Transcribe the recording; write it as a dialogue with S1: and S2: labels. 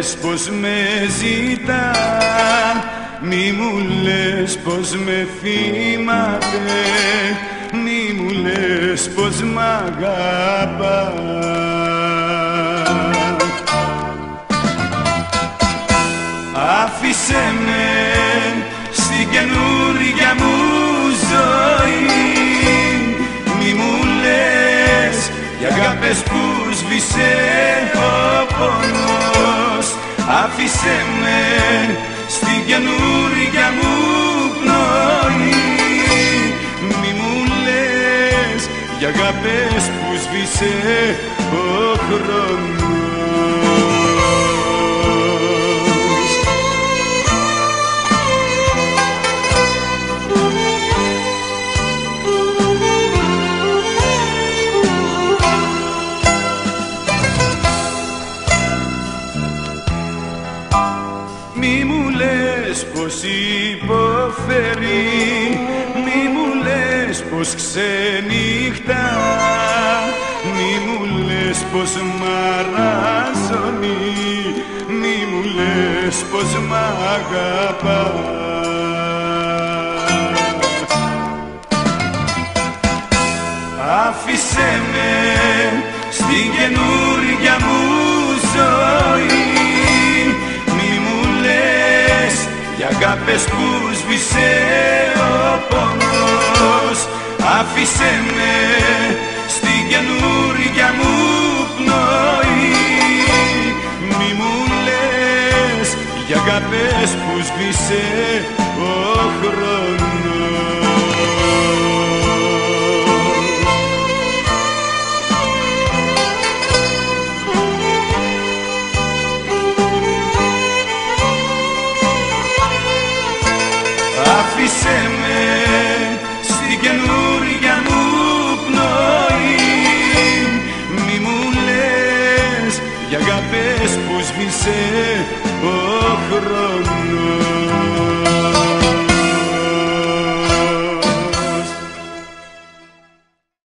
S1: λες πως με ζητάν, μη μου λες πως με θυμάται, μη μου λες πως μ' αγαπά. Άφησέ με στην καινούρια μου ζωή, μη μου λες για αγάπες που σβήσε ο πόνος. Άφησέ με στην καινούρια μου πνοή, μη μου λες για αγάπες που σβήσε ο χρόνος. Μη μου λες πως υποφέρει, μη μου λες πως ξενυχτά, μη μου λες πως μαραζώνει, μη μου λες πως μ' αγαπά. Άφησέ με στην καινούρια μου ζωή, για αγάπες που σβήσε ο πόνος. Άφησέ με στην καινούρια μου πνοή, μη μου λες για αγάπες που σβήσε ο χρόνος. Άφησέ με στην καινούρια μου πνοή, μη μου λες για αγάπες που σβήσε ο χρόνος.